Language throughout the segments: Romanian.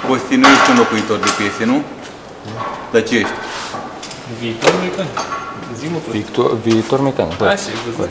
Costi, nu ești un locuitor de piese, nu? Dar ce ești? Viitor mecanic. Zi-mă tot. Viitor mecanic. Așa, văzut.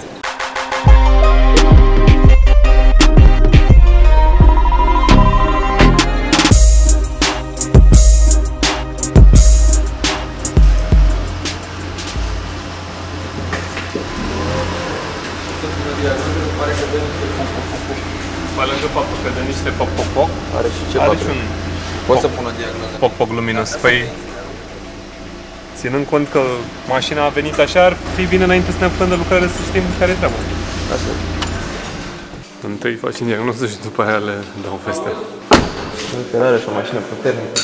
Pe lângă faptul că dă niște poc-poc-poc, Are și ce are și un Poți să pun o diagnoză. poc-poc luminos. Păi, ținând cont că mașina a venit așa, ar fi bine înainte să ne apucăm de lucrare să știm care e treaba. Asta. Întâi facem diagnoză și după aia le dau veste. Uite, are și o mașină puternică.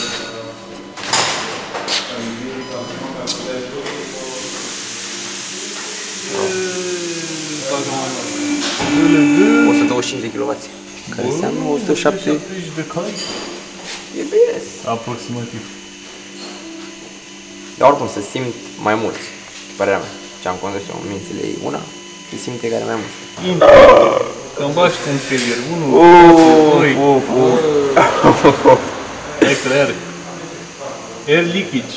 O 125 de kW, care înseamnă 170 de cai? E bine. Aproximativ. Dar oricum se simt mai mulți, părerea mea. Ce-am condus eu în mințile ei una, se simte care mai mult. Că-mi bași cu un trailer. Unul, hai că le are. Air leakage.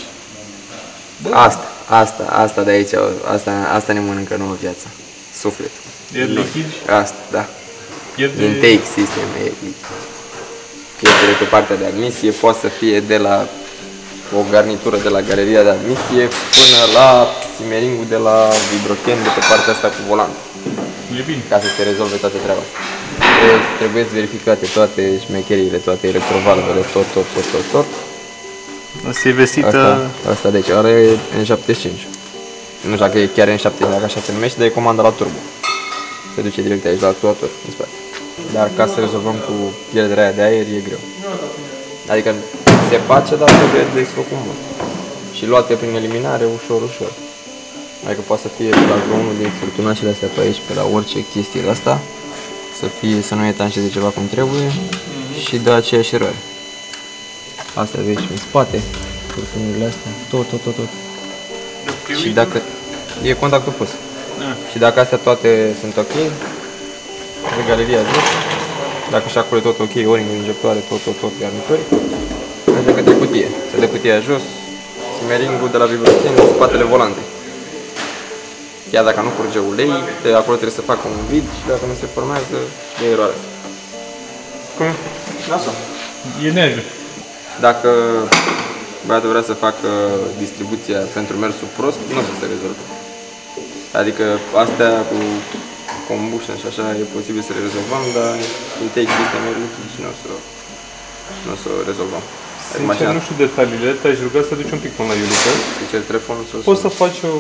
Asta de aici, asta ne mănâncă nouă viața. Sufletul. Air leakage? Asta, da. Pierde... Intake system, pierdere pe partea de admisie, poate să fie de la o garnitură de la galeria de admisie până la simeringul de la vibrochen de pe partea asta cu volantul. E bine. Ca să se rezolve toată treaba. Trebuie verificate toate șmecheriile, toate electrovalvele, tot. Asta e vestită... Asta deci are N75. Nu știu dacă e chiar N75, dacă așa se numește, dar e comanda la turbo. Se duce direct aici la actuator, în spate. Dar ca să rezolvăm cu pierderea aia de aer e greu. Adică se face, dar trebuie desfăcut mult. Și luate prin eliminare, ușor. Adică poate să fie la unul din furtunașele astea pe aici, pe la orice chestie de asta, să nu etanșeze ceva cum trebuie și dă aceeași eroare. Astea de aici în spate, furtunurile astea, tot. Și dacă e contactul pus. Și dacă astea toate sunt ok, de galeria jos, dacă și acolo e tot ok, ori injectoare, tot garnituri, merge către cutie. Se dă cutia jos, simeringul de la vibrochen în spatele volantei. Chiar dacă nu curge ulei, de acolo trebuie să facă un vid și dacă nu se formează, e eroare. Cum? Asta. E negru. Dacă băiatul vrea să facă distribuția pentru mersul prost, nu o să se rezolve. Adică astea cu combustion și așa e posibil să le rezolvăm, dar intake system-ul și nu o să o rezolvăm. Sincer, nu știu detaliile, te-aș ruga să duci un pic până la Iulica. Să cer telefonul sus. Poți să faci o...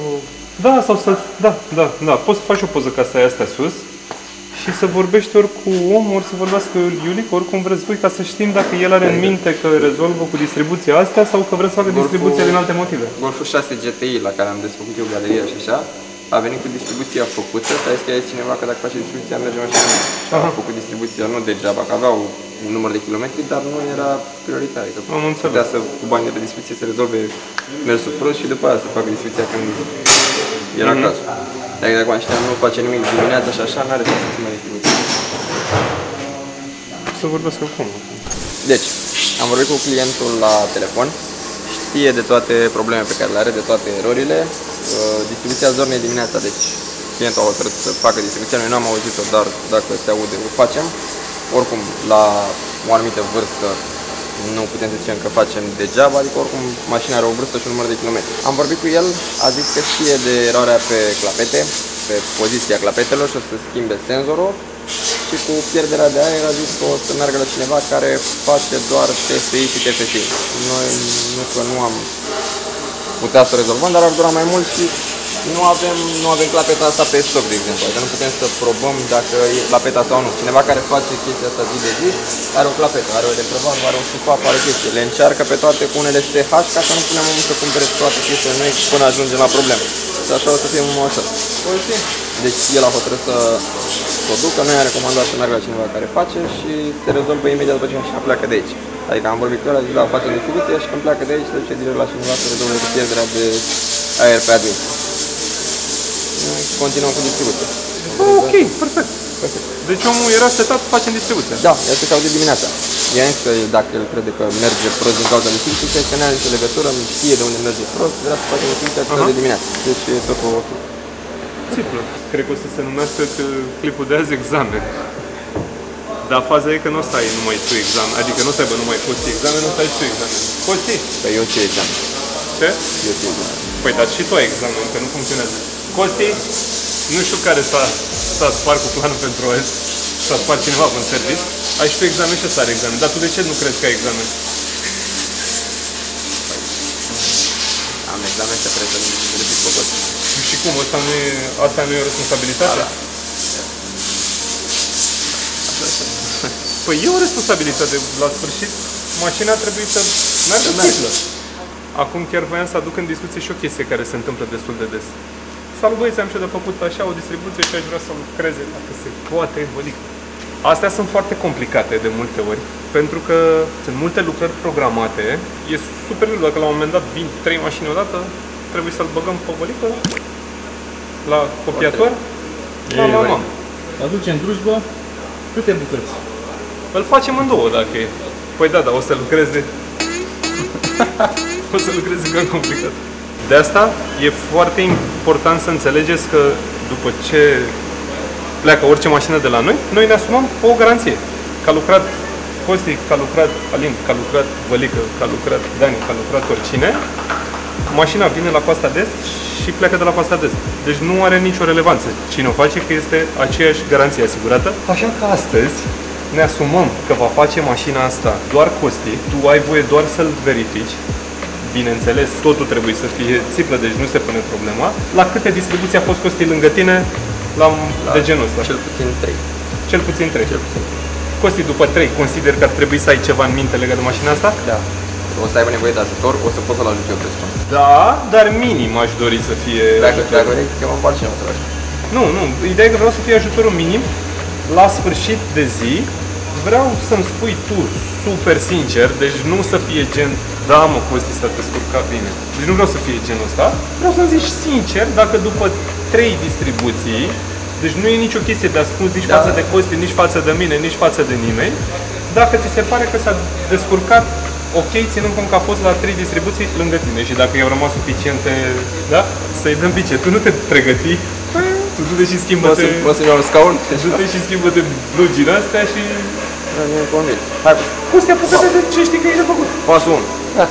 Da, poți să faci o poză ca să ai astea sus și să vorbești ori cu om, ori să vorbească Iulica, ori cum vreți voi, ca să știm dacă el are în minte că rezolvă cu distribuția astea sau că vrea să facă distribuția din alte motive. Golful 6 GTI, la care am desfăcut eu galeria și așa, a venit cu distribuția făcută, dar este aici cineva că dacă face distribuția merge mașina mea. A făcut distribuția nu degeaba, că aveau un număr de kilometri, dar nu era prioritar. Adică putea să, cu banii de distribuție să rezolve mersul prost și după aia să facă distribuția când era cazul. Dacă mașina nu face nimic dimineața și așa, n-are sens să se mai distribuție. Să vorbesc acum. Deci, am vorbit cu clientul la telefon, știe de toate problemele pe care le are, de toate erorile. Distribuția zornei dimineața, deci clientul a hotărât să facă distribuția, noi n-am auzit-o, dar dacă se aude, o facem. Oricum, la o anumită vârstă, nu putem să zicem că facem degeaba, adică oricum mașina are o vârstă și un număr de kilometri. Am vorbit cu el, a zis că știe de eroarea pe clapete, pe poziția clapetelor și o să schimbe senzorul. Și cu pierderea de aer a zis că o să meargă la cineva care face doar TFI și TFSI. Noi nu am putea să rezolvăm, dar ar dura mai mult și nu avem clapeta asta pe stoc, de exemplu. Adică nu putem să probăm dacă e clapeta sau nu. Cineva care face chestia asta zi de zi are o clapetă, are o electrovalvă, are un sufap, are chestii. Le încearcă pe toate cu unele STH ca să nu punem omul să cumpere toate chestiile noi până ajungem la probleme. Și așa o să fie mult mai ușor. Deci el a hotărât să o ducă, noi am recomandat să meargă la cineva care face și se rezolvă imediat după ce mașina pleacă de aici. Adică am vorbit cu el, a zis, da, face o distribuție și când pleacă de aici se duce direct la cineva să rezolve cu pierderea de aer pe admisie. Continuăm cu distribuția. Ok, perfect. Deci omul era setat, facem distribuția. Da, el se caude dimineața. Jens, că dacă el crede că merge prost din cauza distribuției, că nu are nicio legătură, știe de unde merge prost, vrea să face distribuția de dimineață. Deci e totul ok. Simplu. Cred că o să se numească clipul de azi examen. Dar faza e că nu o să ai numai tu examen, adică nu o să aibă numai Costi examen, o să ai și tu examen. Costi? Păi eu ce examen? Ce? Eu ce examen? Păi dar și tu ai examen, că nu funcționează. Costi, nu știu care s-a spart cu planul pentru azi, s-a spart cineva în serviciu, ai și tu examen și ăsta are examen. Dar tu de ce nu crezi că ai examen? Am examen și trebuie să repet pe Costi. Și cum? Asta nu e o responsabilitate? Da. Păi e o responsabilitate. La sfârșit, mașina trebuie să meargă siplă. Acum chiar voiam să aduc în discuție și o chestie care se întâmplă destul de des. Salut băieți, am și eu de făcut așa o distribuție și aș vrea să lucreze dacă se poate, vădic. Astea sunt foarte complicate de multe ori, pentru că sunt multe lucrări programate. E super greu, dacă la un moment dat vin 3 mașini odată, trebuie să-l băgăm pe vălică, la copiator, la mama. Aducem drujbă, câte bucăți? Îl facem în două dacă e. Păi da, dar o să lucreze. O să lucreze cam complicat. De asta e foarte important să înțelegeți că după ce pleacă orice mașină de la noi ne asumăm o garanție. Că a lucrat Costi, că a lucrat Alin, că a lucrat Vălică, că a lucrat Dani, că a lucrat oricine, mașina vine la Coasta de Est și pleacă de la Coasta de Est. Deci nu are nicio relevanță. Cine o face, că este aceeași garanție asigurată. Așa că astăzi ne asumăm că va face mașina asta doar Costi, tu ai voie doar să-l verifici. Bineînțeles, totul trebuie să fie țiplă, deci nu se pune problema. La câte distribuții a fost Costi lângă tine de genul ăsta? Cel puțin 3. Cel puțin 3. Cel puțin 3. Costi, după 3, consider că ar trebui să ai ceva în minte legat de mașina asta? Da. O să aibă nevoie de ajutor, o să pot să-l ajut eu pe spun. Da, dar minim aș dori să fie Dacă vrei, chemăm pe altcineva să-l ajut. Nu, ideea e că vreau să fie ajutorul minim. La sfârșit de zi, vreau să-mi spui tu super sincer, deci nu să fie gen, da mă, Costi, s-a descurcat bine. Deci nu vreau să fie genul ăsta. Vreau să-mi zici sincer dacă după 3 distribuții, deci nu e nicio chestie de ascuns nici față de Costi, nici față de mine, nici față de nimeni, dacă ți se pare că s-a descurcat ok, ținând cont că a fost la 3 distribuții lângă tine și dacă i-au rămas suficiente, da, să-i dăm bice. Tu nu te pregăti, tu du-te și schimbă-te. Poți să-mi iau un scaun? Du-te și schimbă-te blugile astea și... Nu e convins. Hai, Costi, apucă-te de ce știi că e de făcut. pasul 1. Da.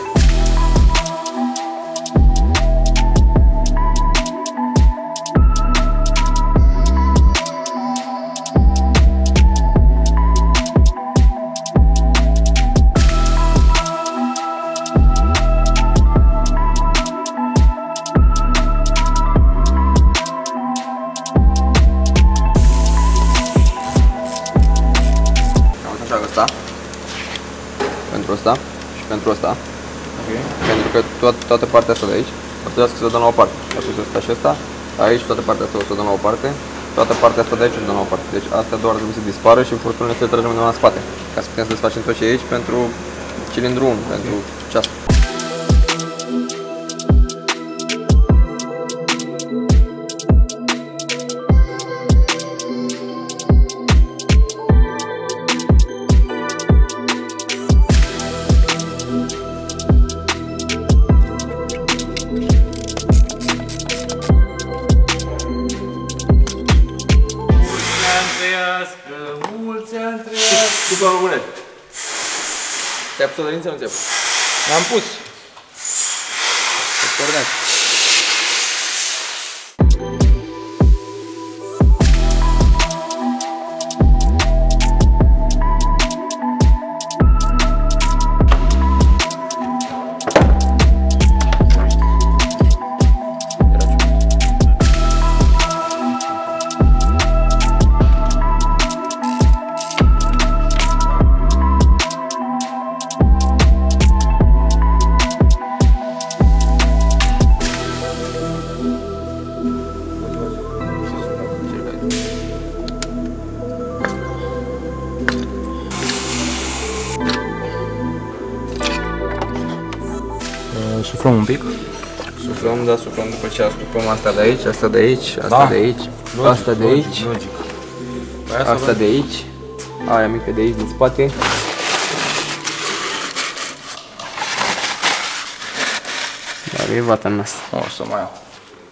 Pentru ăsta și pentru ăsta. Okay. Pentru că toată partea asta de aici o să trebuiască să o dăm la o parte. Atunci ăsta și ăsta, aici toată partea asta o să o dăm la o parte, toată partea asta de aici o dăm la o parte. Deci astea doar trebuie să dispară și furtunile să le tragem undeva în spate. Ca să putem să desfacem tot ce e aici pentru cilindru 1, pentru ceas. După românești. Ți-ai pus o dorință sau nu ți-ai pus? L-am pus. Suflăm un pic. Suflăm, da, suflăm după ce astupăm asta de aici, asta de aici, asta de aici, asta de aici, asta de aici, aia mică de aici din spate. E vată în nas. O să mai iau.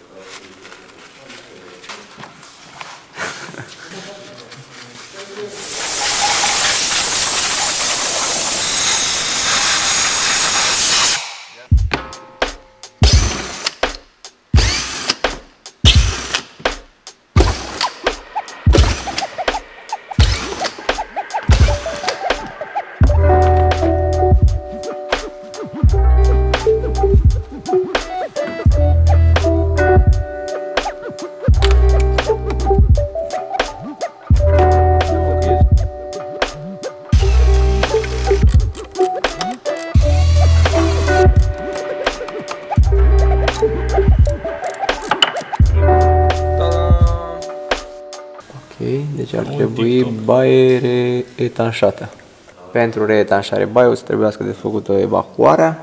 Deci ar trebui baie reetanșată. Pentru reetanșare baie o să trebuiască desfăcută evacuarea.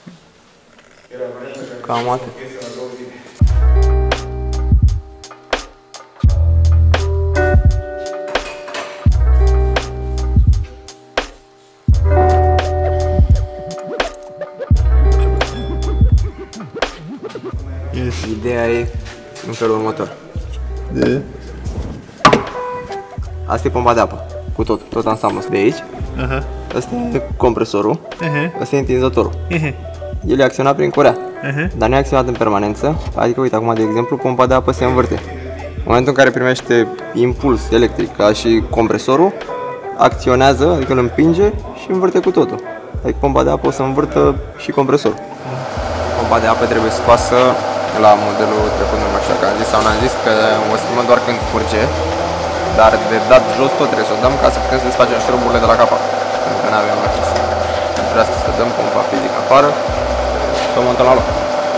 Cam atât. Ideea e în felul următor. Asta e pompa de apă, cu tot ansamblul de aici. Asta e compresorul, asta e întinzătorul. El e acționat prin curea, dar nu e acționat în permanență. Adică, uite, acum, de exemplu, pompa de apă se învârte. În momentul în care primește impuls electric, ca și compresorul, acționează, adică îl împinge și învârte cu totul. Adică pompa de apă o să învârtă și compresorul. Pompa de apă trebuie scoasă la modelul trecut, nu mai știu dacă am zis sau n-am zis, că o schimbăm doar când curge. Dar de dat jos tot trebuie să o dăm ca să putem să desfacem șuruburile de la capac. Pentru că nu avem acces. Trebuie să dăm pompa fizică afară și o montăm la loc.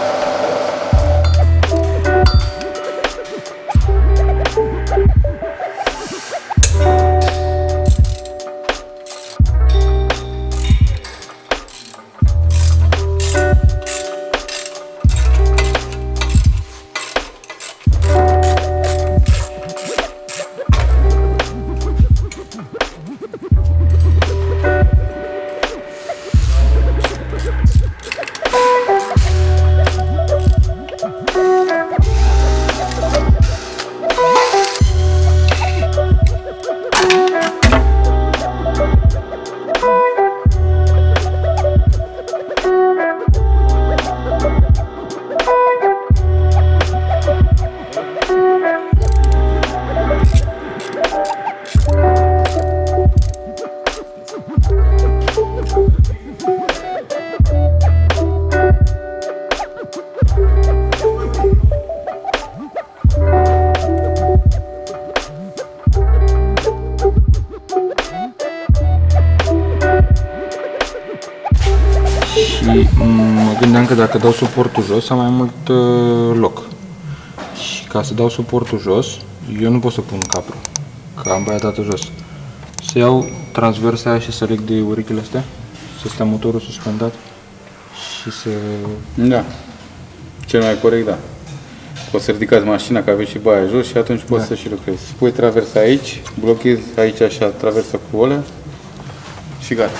Și mă gândeam că dacă dau suportul jos am mai mult loc. Și ca să dau suportul jos, eu nu pot să pun capul, că am băiat jos. Să iau transversa aia și să leg de urechile astea, să stea motorul suspendat și să... Da, cel mai corect, da. Poți să ridicați mașina, că aveți și baia jos și atunci poți să și lucrezi. Pui traversa aici, blochezi aici așa traversa cu olea și gata.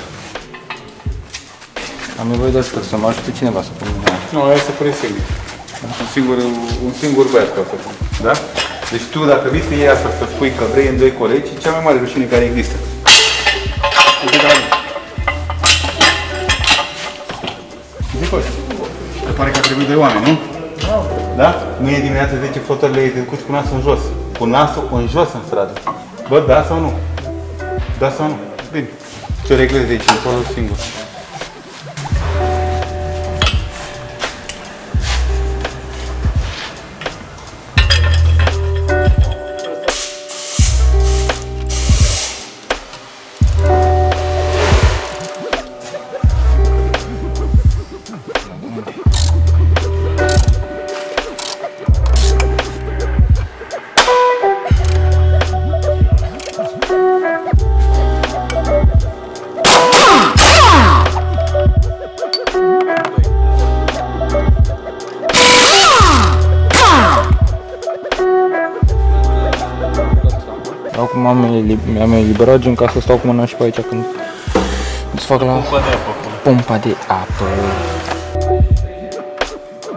Am nevoie de ajutor, să mă ajute cineva să pun mâna. Nu, aia să pune singur. Un singur băiat ca să pun. Da? Deci tu, dacă vii să iei asta, să spui că vrei în doi colegi, e cea mai mare rușine care există. Zicoși, se pare că trebuie doi oameni, nu? Da? Mâine dimineața 10 flotările ei trecuți cu nasul în jos. Cu nasul în jos în stradă. Bă, da sau nu? Da sau nu? Bine. Ce-o reglezi de aici, încolo singur. Acum mi-am eliberat gen ca să stau cu mâna și pe aici când îți fac la pompa de apă.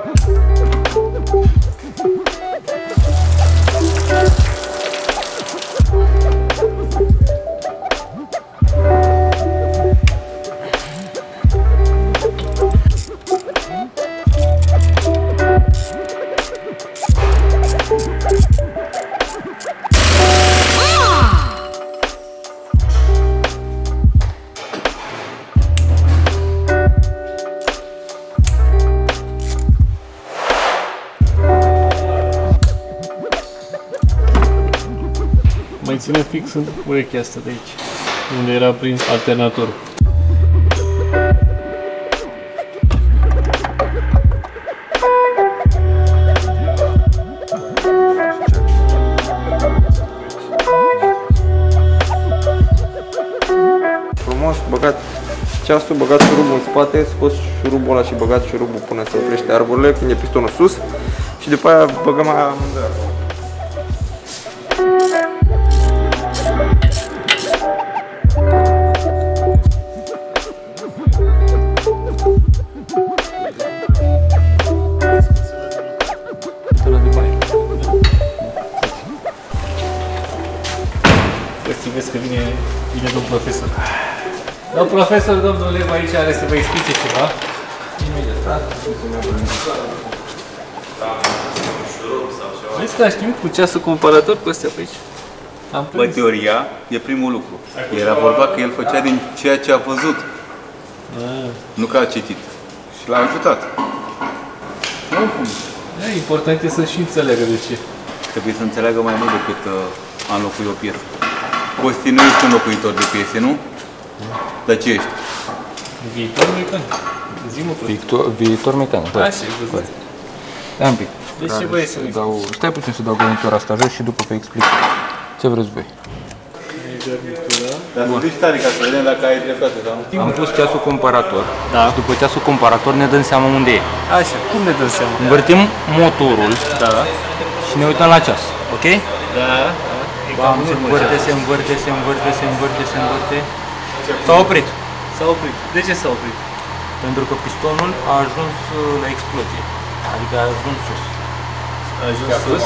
ține fix în urechea asta de aici, unde era prins alternatorul. Frumos, băgat ceasul, băgat șurubul în spate, scos șurubul ăla și băgat șurubul până se oprește arborele, când e pistonul sus și după aia băgăm aia amândouă. Vezi că vine domnul profesor. Domnul profesor, domnul Lev aici are să vă explice ceva. Imediat, da? Vezi că a știut cu ceasul comparator cu astea pe aici? Bă, teoria e primul lucru. Era vorba că el făcea din ceea ce a văzut, nu că a citit. Și l-a ajutat. Important e să și înțeleagă de ce. Trebuie să înțeleagă mai mult decât a înlocui o piesă. Costi, nu ești un locuitor de piese, nu? Dar ce ești? Viitor mecanic. Zi-mă, Viitor mecanic. Așa, văzut. Ia un pic. Deci ce vrei să Stai puțin să dau garnitura asta jos și după vă explic ce vreți voi. Dar să zici tare ca să vedem dacă ai dreptate sau nu. Am pus ceasul comparator. Da. Și după ceasul comparator ne dăm seama unde e. Așa, cum ne dăm seama? Învârtim motorul și ne uităm la ceas. Ok? Da. Bam, se învârte, se învârte, se învârte, se învârte, se învârte. S-a oprit. S-a oprit. De ce s-a oprit? Pentru că pistonul a ajuns la explozie. Adică a ajuns sus. A ajuns sus?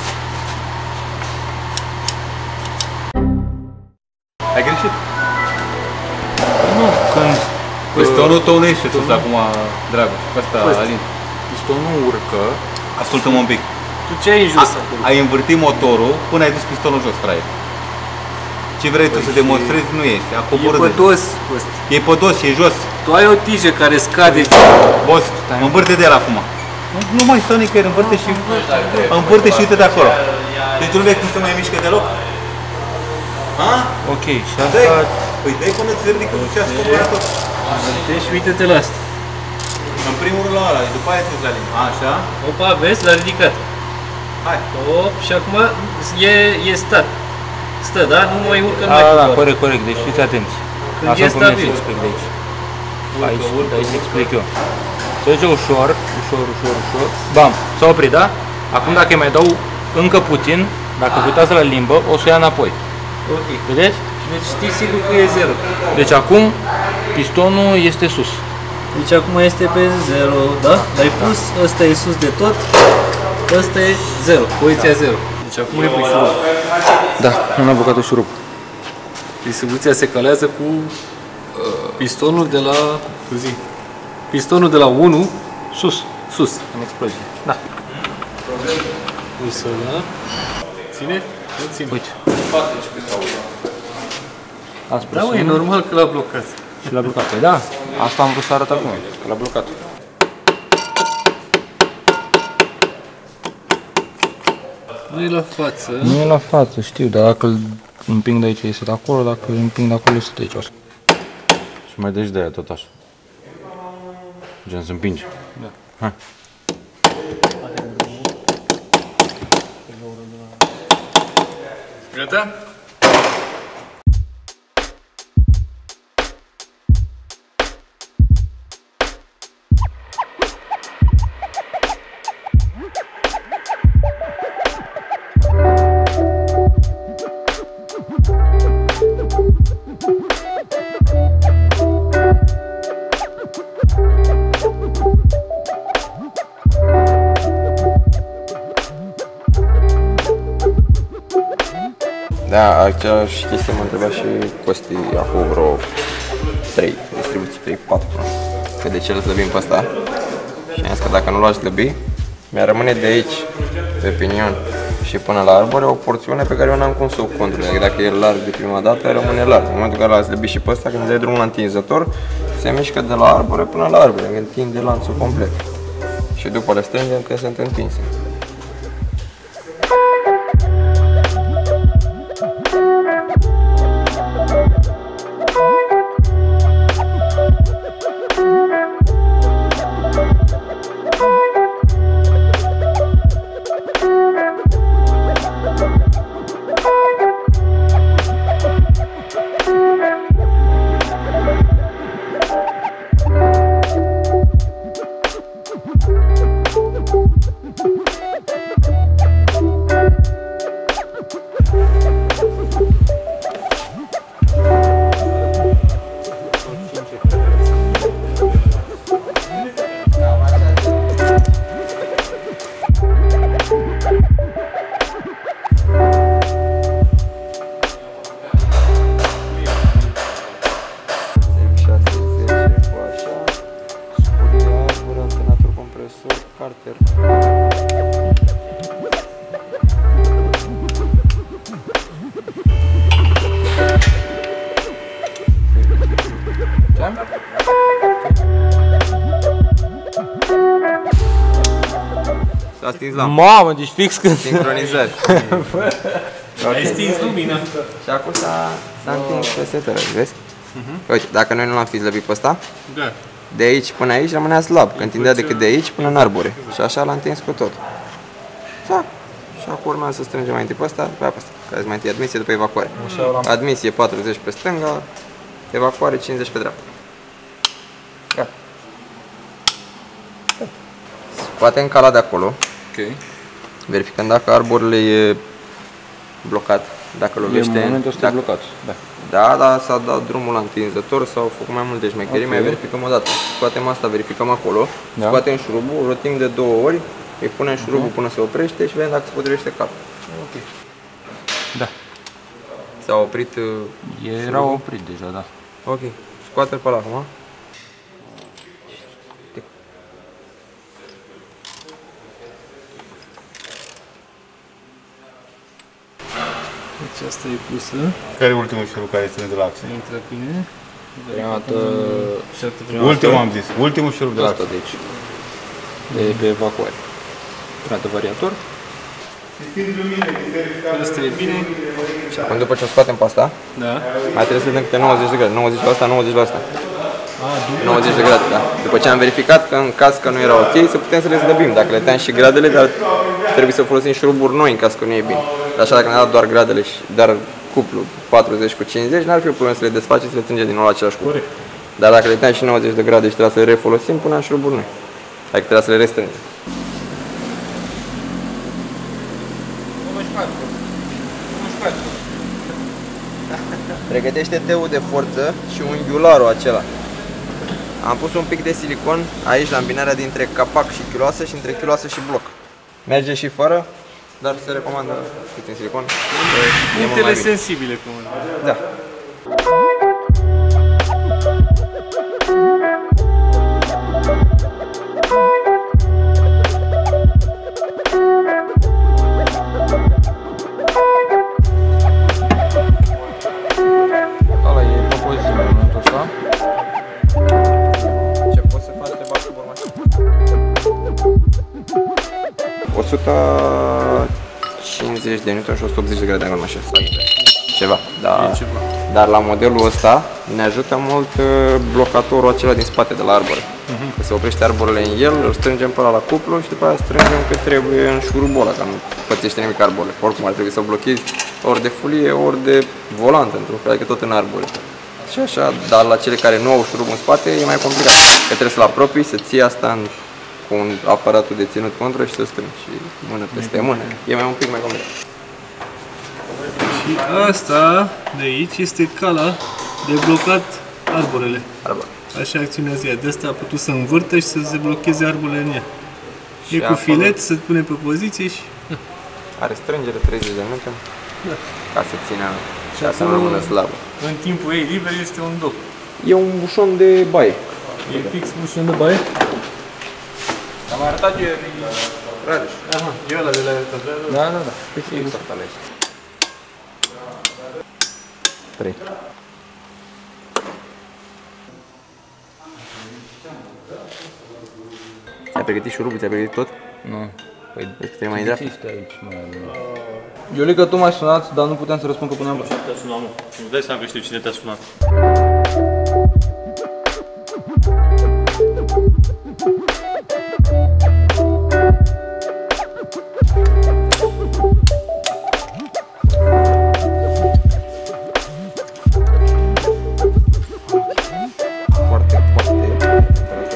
Ai greșit. Nu, când Pistonul tău nu ești sus acum, dragă. Asta, Alin. pistonul urcă, Ascultă-mă un pic. Tu ce ai jos acolo? Ai învârtit motorul până ai dus pistonul jos, fraier. Ce vrei tu să demonstrezi nu este. A E coborât. pădos, Costi. E pădos, e jos. Tu ai o tijă care scade. Boss, mă învârte de el acum. Nu mai stă nicăieri, învârte și uite de acolo. Deci nu vezi cum se mai mișcă deloc? Ha? ok, și asta... Păi dai până ți ridică cu ceas comparator. Deci uite-te la asta. În primul rând la ăla, după aia te-ți la limba. Așa? Opa, vezi, l-a ridicat. Hai. Op, și acum e stat. Stă, da? Nu mai urcă, nu Da, mai da, coboară. corect, deci fiți atenți. Când Așa e cum stabil. ne explic de aici. Aici explic eu. Se duce ușor, ușor, ușor, ușor. Bam, s-a oprit, da? Acum dacă îi mai dau încă puțin, dacă vă uitați la limbă, o să o ia înapoi. Ok. Vedeți? Deci știi sigur că e 0. Deci acum pistonul este sus. Deci acum este pe 0, da? L-ai pus, ăsta e sus de tot, ăsta e 0, poziția 0. Deci acum e pe șurub. Da, nu am băgat șurub. Distribuția se calează cu pistonul de la... Pistonul de la 1 sus. În explozie. Da. Pusă, da? Ține? Nu ține. Uite. Ați Da, pus mă, e normal că l-a blocat. și l-a blocat. Păi da, asta am vrut să arăt acum, că l-a blocat. Nu e la față. Nu e la față, știu, dar dacă îl împing de aici, este de acolo, dacă îl împing de acolo, este de aici. Și mai deci de aia tot așa. Gen să împingi. Da. Hai. Gata? Da, aceeași chestie mă întreba și Costi acum vreo 3 distribuții, 3-4 că de ce îl slăbim pe ăsta și am zis că dacă nu l-aș slăbi mi-ar rămâne de aici pe pinion și până la arbore o porțiune pe care eu n-am cum să o controlez. Adică dacă e larg de prima dată, rămâne larg. În momentul în care l-a slăbit și pe ăsta, când dai drumul la întinzător, se mișcă de la arbore până la arbore, întinde lanțul complet. Și după le strângem când sunt întinse. stins lampa. Mamă, deci fix când... Sincronizări. Ai stins lumina. Și acum s-a întins pe setări, vezi? Uite, dacă noi nu l-am fi slăbit pe ăsta, Da. de aici până aici rămânea slab, când tindea decât de aici până în arbore. Și așa l-am întins cu tot. Da. Și acum urmează să strângem mai întâi pe ăsta, pe asta, care sunt mai întâi admisie, după evacuare. Admisie 40 pe stânga, evacuare 50 pe dreapta. Gata. Scoatem cala de acolo, Ok. verificăm dacă arborele e blocat, dacă lovește. În momentul ăsta e blocat. Da. Da, dar s-a dat drumul la întinzător, s-au făcut mai multe șmecherii, Ok. mai verificăm o dată. Scoatem asta, verificăm acolo, Da. scoatem șurubul, rotim de 2 ori, îi punem șurubul până se oprește și vedem dacă se potrivește capul. Ok. Da. S-a oprit... Era oprit deja, da. Ok, scoate-l pe ăla acum. Deci asta e pusă. Care e ultimul șurub care strânge la axe? Intră bine. Prima dată... Ultimul am zis, ultimul șurub de la Asta axe. de aici. De pe evacuare. Prima dată variator. Asta e bine. Și acum după ce o scoatem pe asta, Da. mai trebuie să vedem câte 90 de grade, 90 la asta, 90 la asta. 90 de grade, da. După ce am verificat că în caz că nu era ok, să putem să le slăbim. Dacă le tăiam și gradele, dar trebuie să folosim șuruburi noi în caz că nu e bine. Dar așa dacă ne-a dat doar gradele și doar cuplu 40 cu 50, n-ar fi o problemă să le desfacem, să le strângem din nou la același cuplu. Dar dacă le tăiam și 90 de grade și trebuia să le refolosim, puneam șuruburi noi. Adică trebuia să le restrângem. Pregătește teul de forță și unghiularul acela. Am pus un pic de silicon aici la îmbinarea dintre capac și chiloasă și între chiloasă și bloc. Merge și fără, dar se recomandă puțin silicon. E mult mai Punctele bine. sensibile, cum Da. Ăla e propoziția în momentul ăsta. Ce poți să faci de bag cu mașină? 150 de newton și 180 de grade de mașină. Ceva, da. Dar la modelul ăsta ne ajută mult blocatorul acela din spate de la arbore. Că se oprește arborele în el, îl strângem pe ăla la cuplu și după aia strângem cât trebuie în șurubul ăla, că nu pățește nimic arborele. Oricum ar trebui să blochezi ori de folie, ori de volant, într-un fel, adică tot în arbore. Și așa, dar la cele care nu au șurub în spate e mai complicat. Că trebuie să-l apropii, să ții asta cu un aparatul de ținut contră și să strângi. Și mână peste mână. E mai un pic mai complicat. Și asta de aici este cala de blocat arborele. Arbore. Așa acționează ea. De asta a putut să învârtă și să se blocheze arborele în ea. Și E cu acolo filet, se pune pe poziție și... are strângere 30 de minute ca să țină și să nu rămână slabă. În timpul ei liber este un doc. E un bușon de baie. E fix bușon de baie. Am mai arătat eu Rareș. Aha, e ăla de la Da, da, da. Exact ales. 3. Ți-ai pregătit șurubul? Ți-ai pregătit tot? Nu. Păi, vezi că te mai dreapta. Există aici, Iulica, tu m-ai sunat, dar nu puteam să răspund că puneam bani. Te-a sunat, mă. Nu dai seama că știu cine te-a sunat. Foarte, foarte.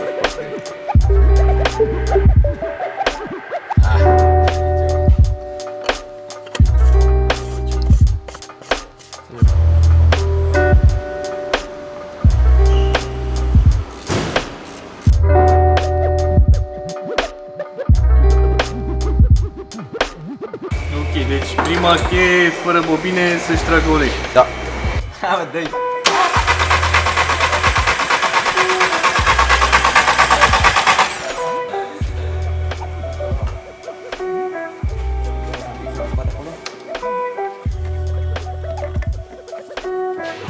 Ok, deci prima cheie fără bobine să-și tragă ulei. Da. Ha, dă-i.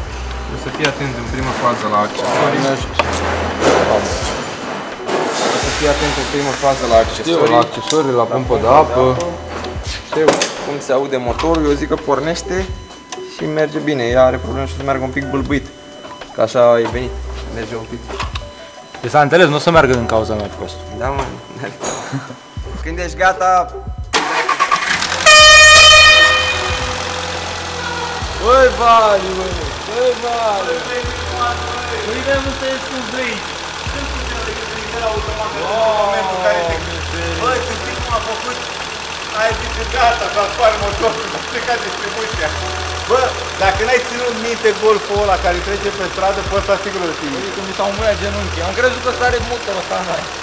Trebuie să fii atent în prima fază la accesorii ăștia. Să fii atent în primă fază la accesorii. La accesorii, la pompă de apă. Cum se aude motorul, eu zic că pornește și merge bine. Ea are probleme și o să meargă un pic bâlbâit. Că așa e venit. Merge un pic. Deci s-a înțeles, nu o să meargă din cauza mea prost. Da, mă. Când ești gata... Băi, Vali, băi! Băi, Vali! Păi, vrem să ies cu vrei. Băi, tu știi cum a făcut? Ai zis că gata, s-a spart motorul, a plecat distribuția. Bă, dacă n-ai ținut minte golful ăla care trece pe stradă, pe ăsta sigur îl știi. Când mi s-au muiat genunchii, am crezut că sare motorul ăsta în aia.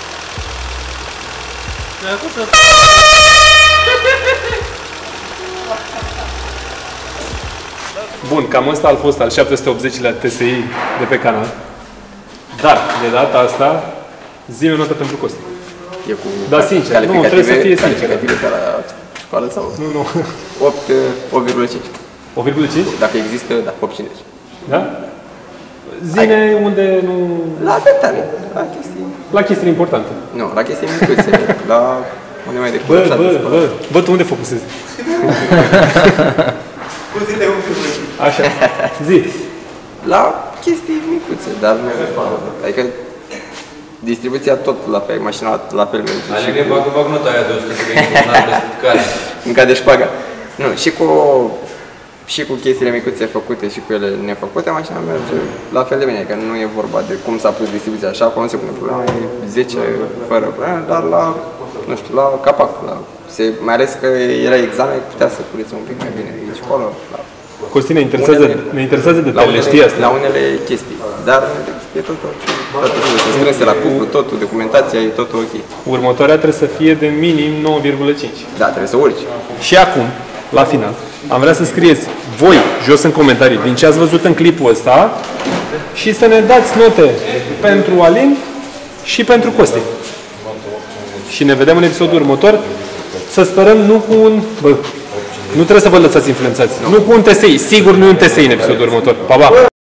Bun, cam ăsta a fost al 780-lea TSI de pe canal. Dar, de data asta, zi-mi o notă pentru Costi. E cu Da, sincer, nu, trebuie să fie sincer. calificative ca la școală sau? Nu. 8,5. 8,5? Dacă există, da, 8,50. Da? Zine unde nu... La detalii, la chestii. La chestii importante. Nu, la chestii micuțe, la unde mai de Bă, curățat. bă, tu unde focusezi? Cum zi de un pic? Așa, zi. La chestii micuțe, dar nu adică distribuția tot la fel, mașina la fel merge. Adică bag nota aia de 100 de care. Încă de șpagă. Nu, și cu chestiile micuțe făcute și cu ele nefăcute, mașina merge la fel de bine, că nu e vorba de cum s-a pus distribuția așa, acolo nu se pune problema, e 10 fără probleme, dar la, nu știu, la capac, mai ales că era examen, putea să curețe un pic mai bine aici, acolo, la... Costi, ne interesează detaliile, știi asta? La unele chestii, dar e totul strânse la cuplu, totul, documentația e totul ok. Următoarea trebuie să fie de minim 9,5. Da, trebuie să urci. Și acum, la final, am vrea să scrieți voi jos în comentarii din ce ați văzut în clipul ăsta și să ne dați note pentru Alin și pentru Costi. Și ne vedem în episodul următor. Să sperăm nu cu un... Bă, nu trebuie să vă lăsați influențați. Nu cu un TSI. Sigur nu e un TSI în episodul următor. Pa, pa!